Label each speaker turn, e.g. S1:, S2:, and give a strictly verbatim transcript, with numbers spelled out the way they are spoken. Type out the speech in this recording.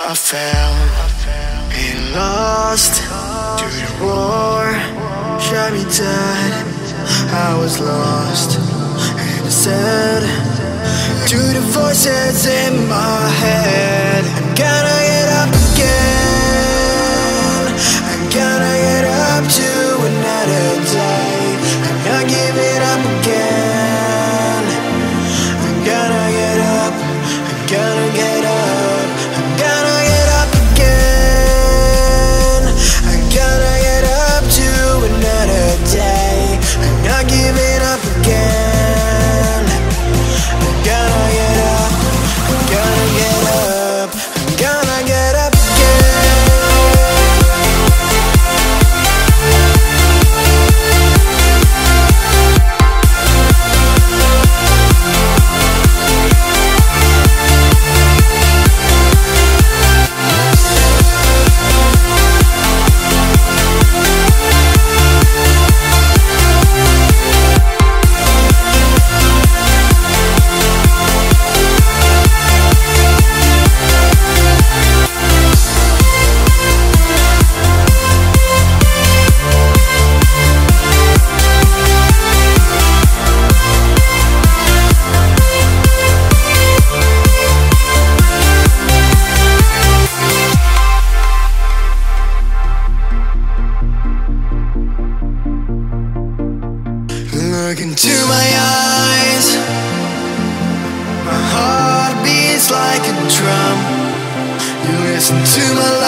S1: I fell and lost to the war, shot me dead. I was lost and I said to the voices in my head, I gotta get up again, I gotta get up to another day. I'm not giving up again. I gotta get up, I gotta get up, I gotta get up again. I gotta get up to another day. I'm not giving up again. I gotta get up, I gotta get up, I gotta get up Look into my eyes, my heart beats like a drum. You listen to my